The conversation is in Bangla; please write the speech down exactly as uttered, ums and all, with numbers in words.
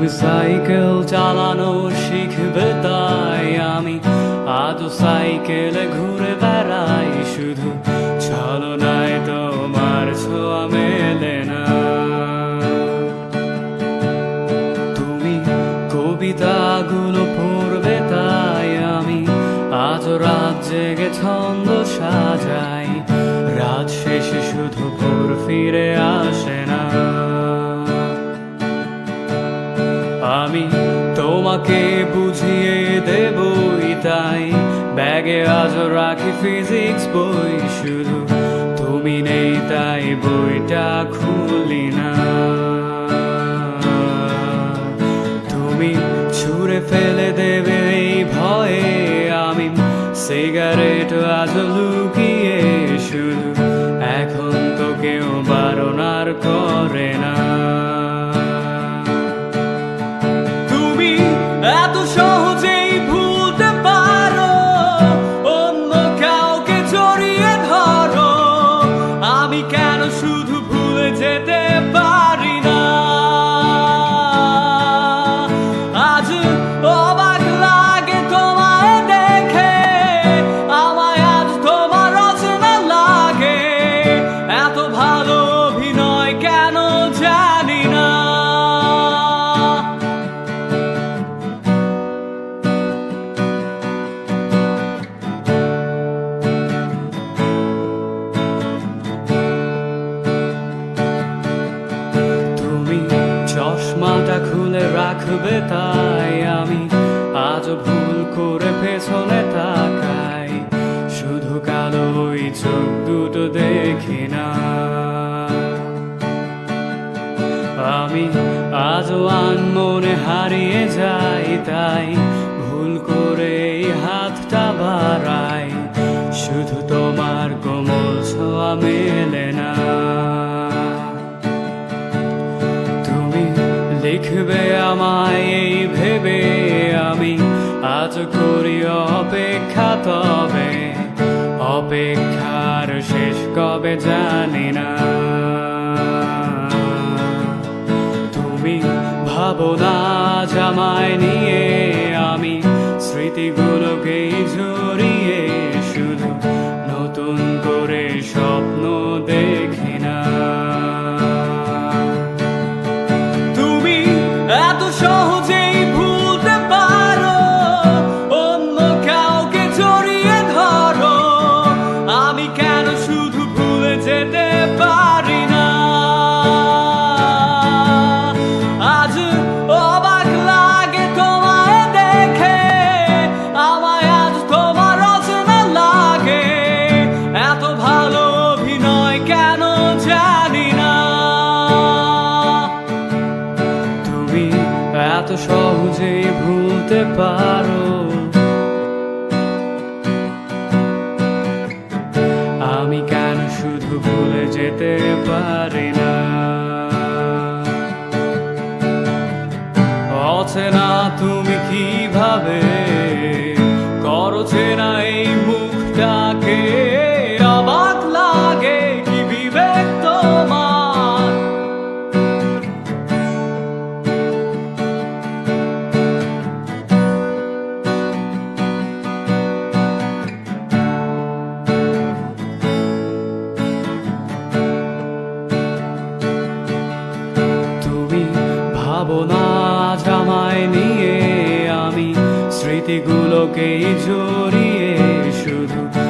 তুমি সাইকেল চালানো শিখবে তাই আমি আজও সাইকেলে ঘুরে বেড়াই। শুধু ছলনায় তোমার ছোঁয়া মেলে না। তুমি কবিতাগুলো পড়বে তাই আমি আজও রাত জেগে ছন্দ সাজাই। রাত শেষে শুধু ভোর ফিরে আসে না। আমি তোমাকে বুঝিয়ে দেবই তাই ব্যাগে আজও রাখি ফিজিক্স বই। শুধু তুমি নেই তাই বইটা খুলি না। তুমি ছুঁড়ে ফেলে দেবে এই ভয়ে আমি সিগারেট আজও লুকিয়ে। শুধু এখন তো কেউ বারণ আর করে না। এত সহজেই ভুলতে পারো অন্য কাউকে জড়িয়ে ধরো। আমি কেন শুধু ভুলে যেতে পারি না। আজ অবাক লাগে তোমায় দেখে, আমায় আজ তোমার রচনা লাগে। এত ভালো অভিনয় কেন জানি না। চশমাটা খুলে রাখবে তাই আমি আজও ভুল করে পেছনে তাকাই। শুধু কালো ওই চোখ দুটো দেখি না। আমি আজও আনমনে হারিয়ে যাই তাই ভুল করে এই হাতটা বাড়াই। শুধু তোমার কোমল ছোঁয়া মেলে না। লিখবে আমায় এই ভেবে আমি আজ করি অপেক্ষা। তবে অপেক্ষার শেষ কবে জানি না। তুমি ভাবো না আজ আমায় নিয়ে আমি স্মৃতিগুলোকেই জড়িয়ে। শুধু নতুন করে স্বপ্ন দেখি না। এত সহজেই ভুলতে পারো অন্য কাউকে জড়িয়ে ধরো। আমি কেন শুধু ভুলে যেতে পারি না। আজ অবাক লাগে তোমায় দেখে, আমায় আজ তোমার রচনা লাগে। এত ভালো অভিনয় কেন জানি না। এত সহজেই ভুলতে পারো আমি কেন শুধু ভুলে যেতে পারি না। অচেনা তুমি কিভাবে করো চেনা এই মুখটাকে। অবাক লাগে কি বিবেক তোমার। ভাবো না আজ আমায় নিয়ে আমি স্মৃতিগুলোকেই জড়িয়ে। শুধু